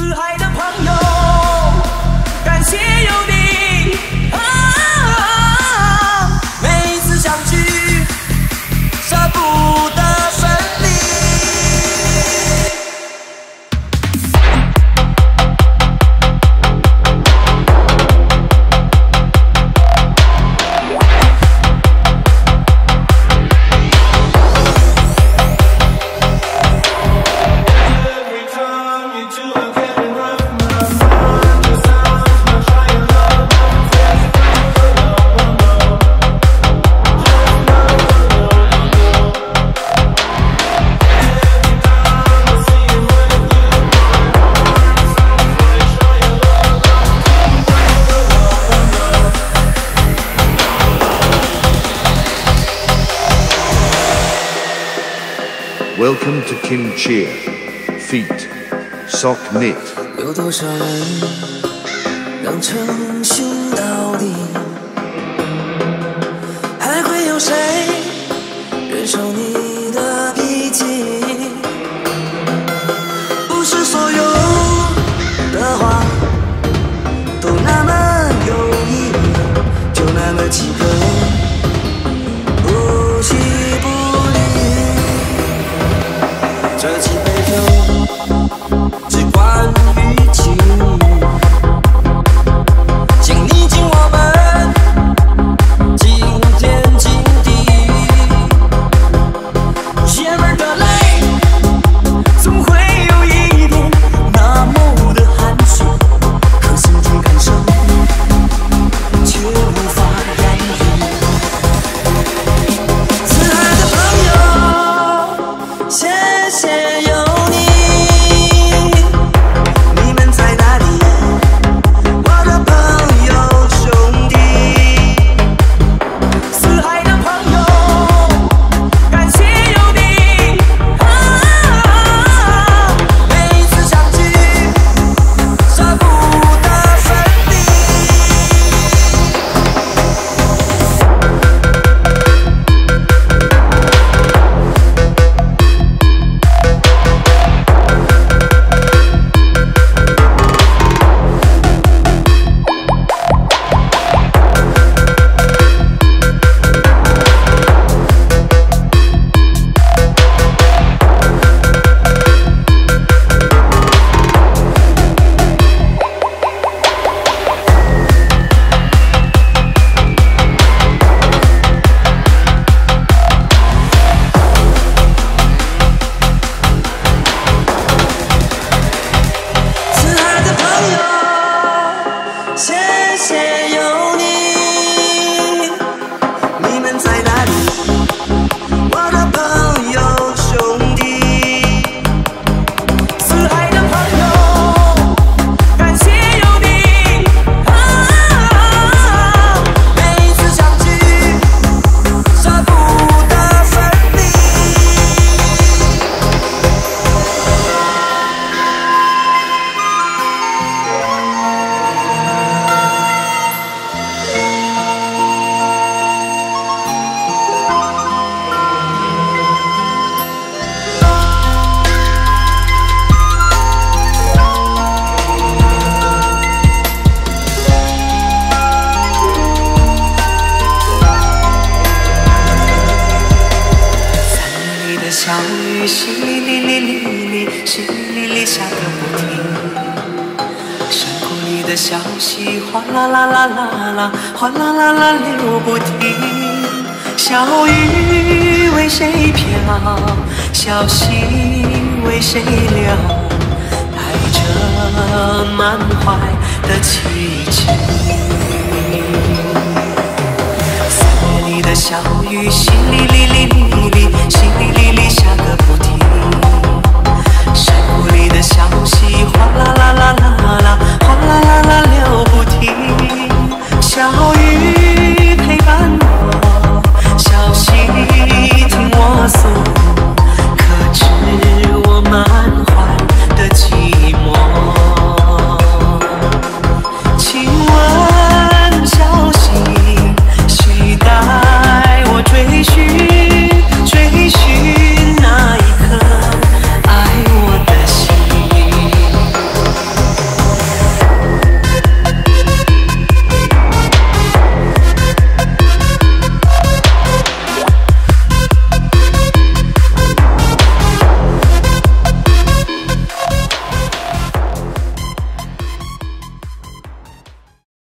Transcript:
海的朋友，感谢有你啊！每一次相聚，舍不得分离。 Welcome to Kim Chia, feat. Sock Knit。 有多少人能诚信到底？还会有谁忍受你的脾气？不是所有的话都那么有意义，就那么几个不弃不离。这几杯酒只关于情，请你敬我们今天今地。爷们儿的泪总会有一点那么的含蓄，可心底感受却无法言语。亲爱的朋友，谢谢有你。你们在哪里？我的朋友兄弟。四海的朋友，感谢有你啊！每一次相聚，舍不得分离。亲爱的朋友，谢谢有你。你们在哪里？我的朋友兄弟。四海的朋友，感谢有你啊！每一次相聚，舍不得分离。3里的小雨，淅沥沥沥沥沥，淅沥沥沥下个不停。山谷里的小溪，哗啦啦啦啦啦，哗啦啦啦流不停。小雨为谁飘？小溪为谁流？带着满怀的凄情。3月里的小雨，淅沥沥沥沥。